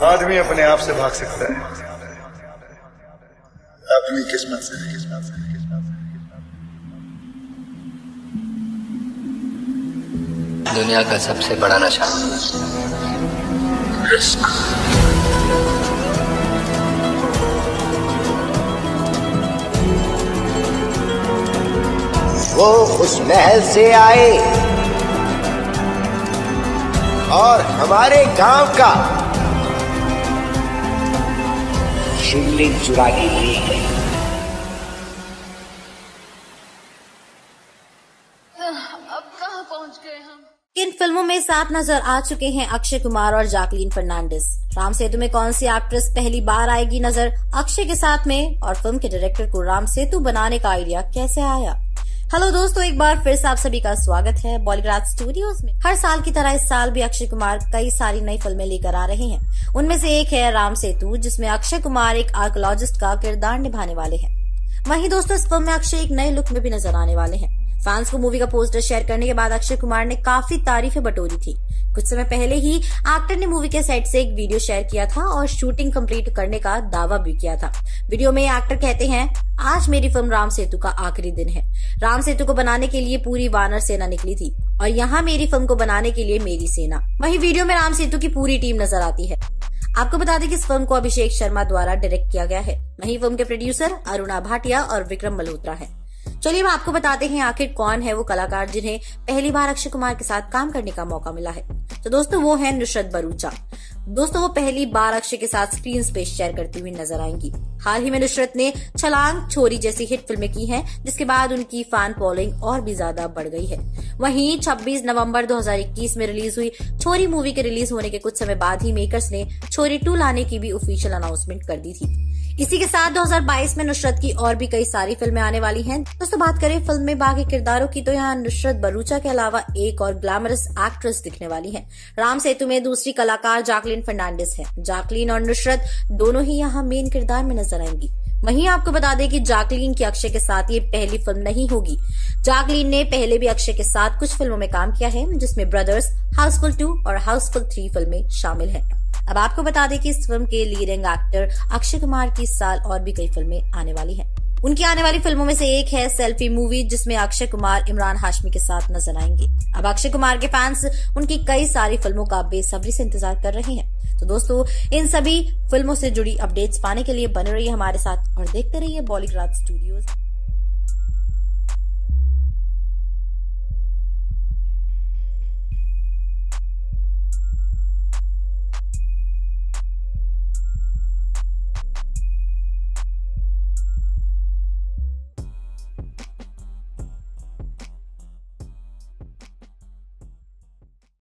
आदमी अपने आप से भाग सकता है, अपनी किस्मत से। दुनिया का सबसे बड़ा नशा रिस्क। वो उस महल से आए और हमारे गांव का शिवलिंग चुरा के ले गए। अब कहाँ पहुँच गए हम? इन फिल्मों में साथ नजर आ चुके हैं अक्षय कुमार और जैकलीन फर्नांडिस। राम सेतु में कौन सी एक्ट्रेस पहली बार आएगी नजर अक्षय के साथ में, और फिल्म के डायरेक्टर को राम सेतु बनाने का आइडिया कैसे आया? हेलो दोस्तों, एक बार फिर से आप सभी का स्वागत है बॉलीवुड स्टूडियोज में। हर साल की तरह इस साल भी अक्षय कुमार कई सारी नई फिल्में लेकर आ रहे हैं। उनमें से एक है राम सेतु, जिसमें अक्षय कुमार एक आर्कियोलॉजिस्ट का किरदार निभाने वाले हैं। वहीं दोस्तों, इस फिल्म में अक्षय एक नए लुक में भी नजर आने वाले हैं। फैंस को मूवी का पोस्टर शेयर करने के बाद अक्षय कुमार ने काफी तारीफें बटोरी थी। कुछ समय पहले ही एक्टर ने मूवी के सेट से एक वीडियो शेयर किया था और शूटिंग कंप्लीट करने का दावा भी किया था। वीडियो में एक्टर कहते हैं, आज मेरी फिल्म राम सेतु का आखिरी दिन है। राम सेतु को बनाने के लिए पूरी वानर सेना निकली थी और यहाँ मेरी फिल्म को बनाने के लिए मेरी सेना। वहीं वीडियो में राम सेतु की पूरी टीम नजर आती है। आपको बता दें कि इस फिल्म को अभिषेक शर्मा द्वारा डायरेक्ट किया गया है। वहीं फिल्म के प्रोड्यूसर अरुणा भाटिया और विक्रम मल्होत्रा है। चलिए हम आपको बताते हैं आखिर कौन है वो कलाकार जिन्हें पहली बार अक्षय कुमार के साथ काम करने का मौका मिला है। तो दोस्तों, वो है नुसरत भरूचा। दोस्तों, वो पहली बार अक्षय के साथ स्क्रीन स्पेस शेयर करती हुई नजर आएंगी। हाल ही में नुसरत ने छलांग, छोरी जैसी हिट फिल्में की हैं, जिसके बाद उनकी फैन फॉलोइंग और भी ज्यादा बढ़ गई है। वहीं 26 नवंबर 2021 में रिलीज हुई छोरी मूवी के रिलीज होने के कुछ समय बाद ही मेकर्स ने छोरी 2 लाने की भी ऑफिशियल अनाउंसमेंट कर दी थी। इसी के साथ 2022 में नुसरत की और भी कई सारी फिल्में आने वाली हैं। दोस्तों, बात करें फिल्म में बाकी किरदारों की, तो यहाँ नुसरत भरूचा के अलावा एक और ग्लैमरस एक्ट्रेस दिखने वाली है। राम सेतु में दूसरी कलाकार जैकलीन फर्नांडिस है। जैकलीन और नुसरत दोनों ही यहाँ मेन किरदार में नजर आएंगी। वहीं आपको बता दें कि जैकलीन की अक्षय के साथ ये पहली फिल्म नहीं होगी। जैकलीन ने पहले भी अक्षय के साथ कुछ फिल्मों में काम किया है, जिसमें ब्रदर्स, हाउसफुल 2 और हाउसफुल 3 फिल्में शामिल हैं। अब आपको बता दें कि इस फिल्म के लीडिंग एक्टर अक्षय कुमार की इस साल और भी कई फिल्में आने वाली हैं। उनकी आने वाली फिल्मों में से एक है सेल्फी मूवी, जिसमें अक्षय कुमार इमरान हाशमी के साथ नजर आएंगे। अब अक्षय कुमार के फैंस उनकी कई सारी फिल्मों का बेसब्री से इंतजार कर रहे हैं। तो दोस्तों, इन सभी फिल्मों से जुड़ी अपडेट्स पाने के लिए बने रहिए हमारे साथ और देखते रहिए बॉलीवुड स्टूडियोज।